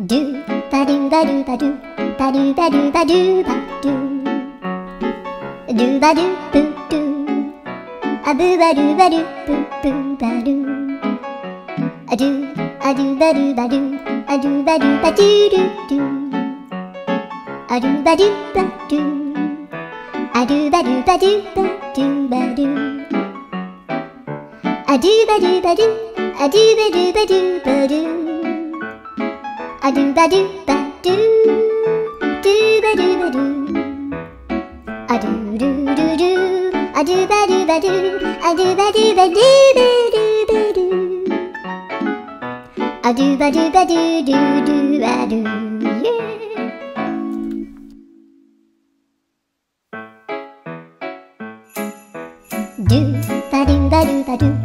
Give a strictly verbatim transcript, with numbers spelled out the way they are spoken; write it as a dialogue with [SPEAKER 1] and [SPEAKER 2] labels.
[SPEAKER 1] ドゥバドゥバドゥバドゥバドゥバドゥバドゥバドゥドゥバドゥブドゥアブバドゥバドゥブブバドゥアドゥアドゥバドゥバドゥアドゥバドゥバドゥドゥドゥアドゥバドゥバドゥアドゥバドゥバドゥバドゥバドゥアドゥバドゥバドゥアドゥバドゥバドゥバドゥアドゥバドゥバドゥドゥバドゥバドゥアドゥルルルアドゥバドゥバドゥアドゥバドゥバドゥバドゥバドゥアドゥバドゥバドゥドゥドゥバドゥドゥバドゥバドゥバドゥ